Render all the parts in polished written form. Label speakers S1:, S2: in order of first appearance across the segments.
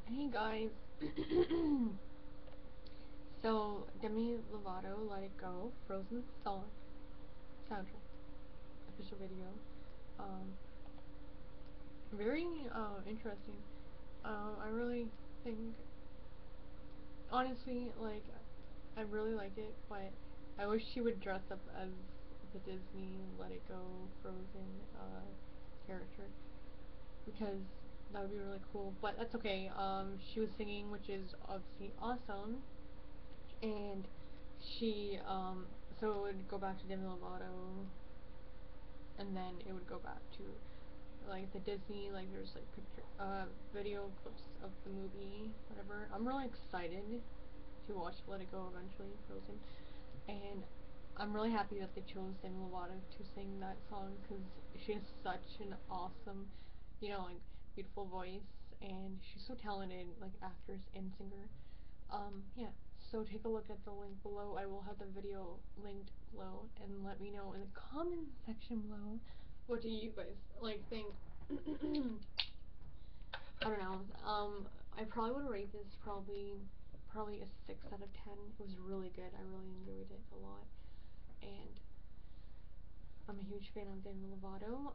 S1: Hey guys. So Demi Lovato, Let It Go, Frozen song, soundtrack, official video. Um, Very interesting. I really think, honestly, like, I really like it, but I wish she would dress up as the Disney Let It Go Frozen character, because that would be really cool. But that's okay. She was singing, which is obviously awesome. And she so it would go back to Demi Lovato, and then it would go back to like the Disney, like there's like picture video clips of the movie, whatever. I'm really excited to watch Let It Go eventually, Frozen, and I'm really happy that they chose Demi Lovato to sing that song, because she has such an awesome, like, beautiful voice, and she's so talented, like, actress and singer. Yeah, so take a look at the link below. I will have the video linked below, and let me know in the comment section below, what do you guys, like, think? I don't know. I probably would rate this probably a 6 out of 10. It was really good. I really enjoyed it a lot, and I'm a huge fan of Demi Lovato.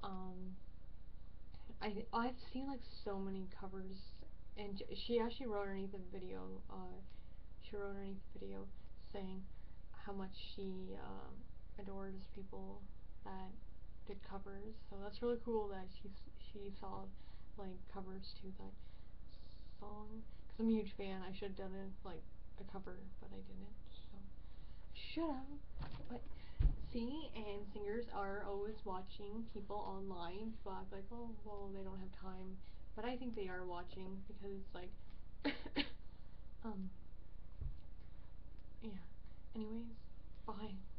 S1: I've seen like so many covers, and she actually wrote underneath the video. She wrote underneath the video saying how much she adores people that did covers. So that's really cool that she saw like covers to that song. Cause I'm a huge fan. I should have done it like a cover, but I didn't. So should have. But see, and singers are always watching people online. People act like, oh, well, they don't have time, but I think they are watching, because it's like, um, yeah. Anyways, bye.